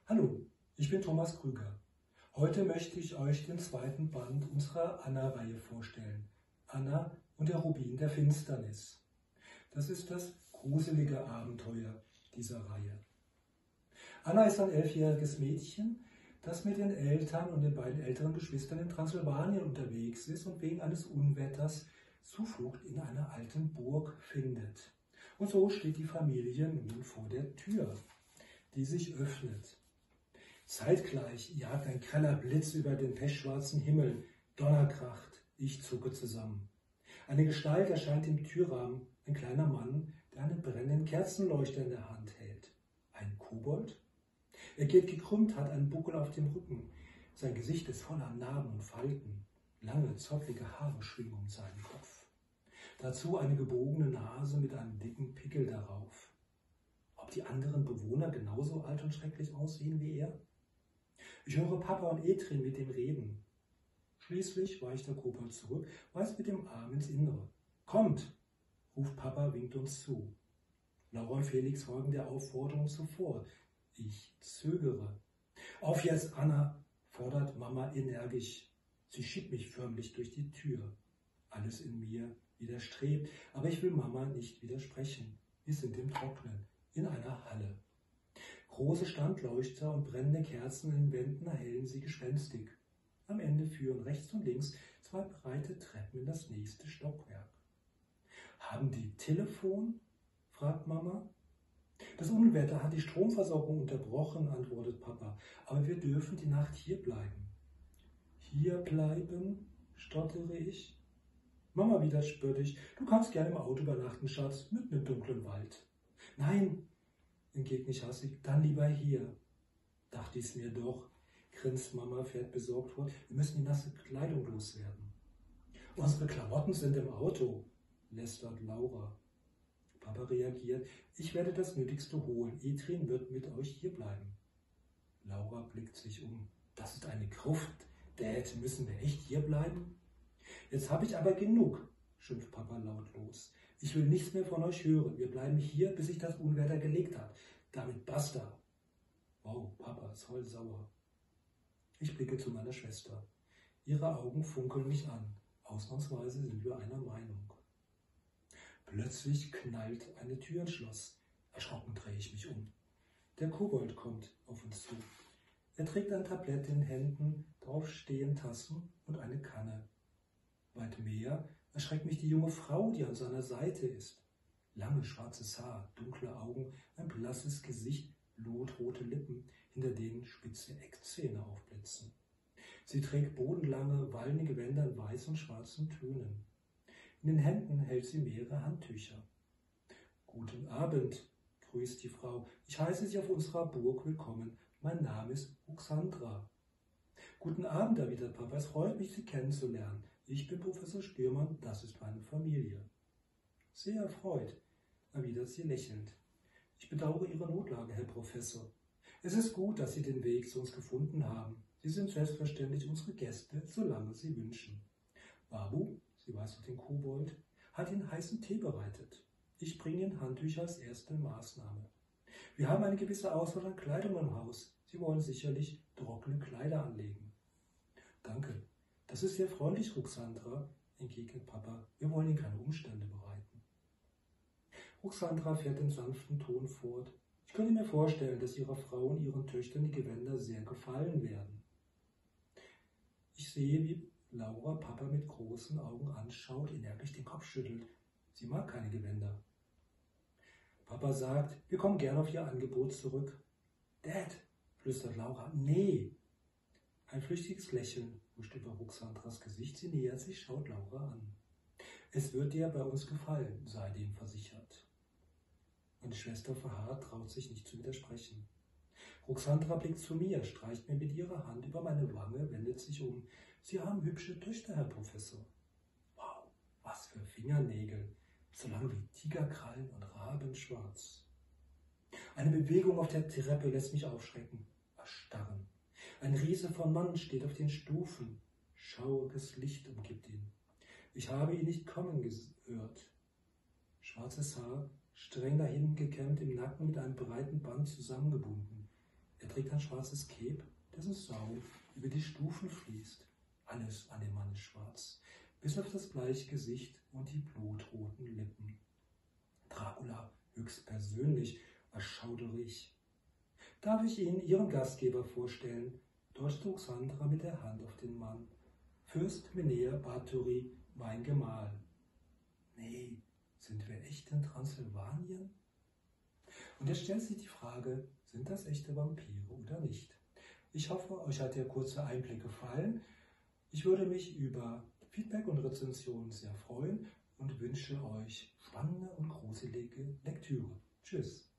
Hallo, ich bin Thomas Krüger. Heute möchte ich euch den zweiten Band unserer Anna-Reihe vorstellen. Anna und der Rubin der Finsternis. Das ist das gruselige Abenteuer dieser Reihe. Anna ist ein 11-jähriges Mädchen, das mit den Eltern und den beiden älteren Geschwistern in Transsilvanien unterwegs ist und wegen eines Unwetters Zuflucht in einer alten Burg findet. Und so steht die Familie nun vor der Tür, die sich öffnet. Zeitgleich jagt ein greller Blitz über den pechschwarzen Himmel, Donner kracht, ich zucke zusammen. Eine Gestalt erscheint im Türrahmen, ein kleiner Mann, der einen brennenden Kerzenleuchter in der Hand hält. Ein Kobold? Er geht gekrümmt, hat einen Buckel auf dem Rücken. Sein Gesicht ist voller Narben und Falten. Lange, zottelige Haare schwingen um seinen Kopf. Dazu eine gebogene Nase mit einem dicken Pickel darauf. Ob die anderen Bewohner genauso alt und schrecklich aussehen wie er? Ich höre Papa und Etrin mit dem reden. Schließlich weicht der Kobold zurück, weist mit dem Arm ins Innere. Kommt, ruft Papa, winkt uns zu. Laura und Felix folgen der Aufforderung zuvor. Ich zögere. Auf jetzt, Anna, fordert Mama energisch. Sie schiebt mich förmlich durch die Tür. Alles in mir widerstrebt, aber ich will Mama nicht widersprechen. Wir sind im Trocknen, in einer Halle. Große Standleuchter und brennende Kerzen in den Wänden erhellen sie gespenstig. Am Ende führen rechts und links zwei breite Treppen in das nächste Stockwerk. Haben die Telefon? Fragt Mama. Das Unwetter hat die Stromversorgung unterbrochen, antwortet Papa, aber wir dürfen die Nacht hier bleiben. Hier bleiben, stottere ich. Mama wieder spöttisch, du kannst gerne im Auto übernachten, Schatz, mitten im dunklen Wald. Nein, entgegne ich hastig, dann lieber hier. Dachte ich's mir doch, grinst Mama, fährt besorgt fort, wir müssen die nasse Kleidung loswerden. Unsere Klamotten sind im Auto, lästert Laura. Papa reagiert, ich werde das Nötigste holen, Etrin wird mit euch hier bleiben. Laura blickt sich um, das ist eine Gruft, Dad, müssen wir echt hier bleiben? Jetzt habe ich aber genug, schimpft Papa lautlos. Ich will nichts mehr von euch hören. Wir bleiben hier, bis sich das Unwetter gelegt hat. Damit basta. Wow, Papa ist voll sauer. Ich blicke zu meiner Schwester. Ihre Augen funkeln mich an. Ausnahmsweise sind wir einer Meinung. Plötzlich knallt eine Tür ins Schloss. Erschrocken drehe ich mich um. Der Kobold kommt auf uns zu. Er trägt ein Tablett in Händen, drauf stehen Tassen und eine Kanne. Weit mehr erschreckt mich die junge Frau, die an seiner Seite ist. Lange schwarzes Haar, dunkle Augen, ein blasses Gesicht, blutrote Lippen, hinter denen spitze Eckzähne aufblitzen. Sie trägt bodenlange, wallende Gewänder in weiß und schwarzen Tönen. In den Händen hält sie mehrere Handtücher. Guten Abend, grüßt die Frau. Ich heiße Sie auf unserer Burg willkommen. Mein Name ist Ruxandra. Guten Abend, erwidert Papa. Es freut mich, Sie kennenzulernen. Ich bin Professor Stürmann, das ist meine Familie. Sehr erfreut, erwidert sie lächelnd. Ich bedauere Ihre Notlage, Herr Professor. Es ist gut, dass Sie den Weg zu uns gefunden haben. Sie sind selbstverständlich unsere Gäste, solange Sie wünschen. Babu, sie weist auf den Kobold, hat Ihnen heißen Tee bereitet. Ich bringe Ihnen Handtücher als erste Maßnahme. Wir haben eine gewisse Auswahl an Kleidung im Haus. Sie wollen sicherlich trockene Kleider anlegen. Danke. Das ist sehr freundlich, Ruxandra, entgegnet Papa. Wir wollen Ihnen keine Umstände bereiten. Ruxandra fährt in sanften Ton fort. Ich könnte mir vorstellen, dass Ihrer Frau und Ihren Töchtern die Gewänder sehr gefallen werden. Ich sehe, wie Laura Papa mit großen Augen anschaut, energisch den Kopf schüttelt. Sie mag keine Gewänder. Papa sagt, wir kommen gern auf Ihr Angebot zurück. Dad, flüstert Laura, nee. Ein flüchtiges Lächeln huscht über Ruxandras Gesicht. Sie nähert sich, schaut Laura an. Es wird dir bei uns gefallen, sei dem versichert. Meine Schwester verharrt, traut sich nicht zu widersprechen. Ruxandra blickt zu mir, streicht mir mit ihrer Hand über meine Wange, wendet sich um. Sie haben hübsche Töchter, Herr Professor. Wow, was für Fingernägel, so lang wie Tigerkrallen und rabenschwarz. Eine Bewegung auf der Treppe lässt mich aufschrecken, erstarren. Ein Riese von Mann steht auf den Stufen. Schauriges Licht umgibt ihn. Ich habe ihn nicht kommen gehört. Schwarzes Haar, streng nach hinten gekämmt, im Nacken mit einem breiten Band zusammengebunden. Er trägt ein schwarzes Cape, dessen Sau über die Stufen fließt. Alles an dem Mann ist schwarz, bis auf das bleiche Gesicht und die blutroten Lippen. Dracula höchstpersönlich, erschauderisch. Darf ich Ihnen Ihren Gastgeber vorstellen? Dort trug Sandra mit der Hand auf den Mann. Fürst Menea Bathory, mein Gemahl. Nee, sind wir echt in Transsilvanien? Und jetzt stellt sich die Frage, sind das echte Vampire oder nicht? Ich hoffe, euch hat der kurze Einblick gefallen. Ich würde mich über Feedback und Rezensionen sehr freuen und wünsche euch spannende und gruselige Lektüre. Tschüss.